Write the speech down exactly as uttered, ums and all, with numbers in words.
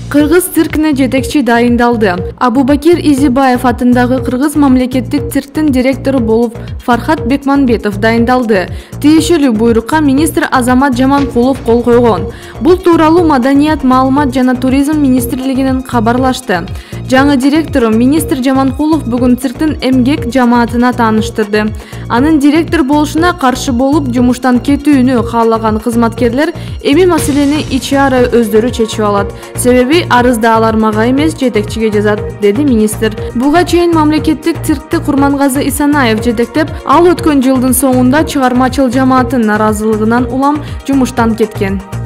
Кыргыз циркине жетекчи дайындалды. Абубакир Изибаев атындагы Кыргыз мамлекеттик цирктин директору болуп Фархат Бекманбетов дайындалды. Тиешелүү буйрукка министр Азамат Жаманкулов кол койгон. Бул тууралуу Маданият, маалымат жана туризм министрлигинен кабарлашты. Жаңы директору министр Жаманкулов бүгүн цирктин эмгек жамаатына тааныштырды. Анын директор болушуна каршы болуп жумуштан кетүүнү каалаган кызматкерлер эми маселени ичи ара өздөрү чечип алат. Себеби арызда алар мага эмес, жетекчиге жазат, деди министр. Буга чейин мамлекеттик циркти Курмангазы Исанаев жетектеп, ал өткөн жылдын соңунда чыгармачыл жамааттын наразылыгынан улам жумуштан кеткен.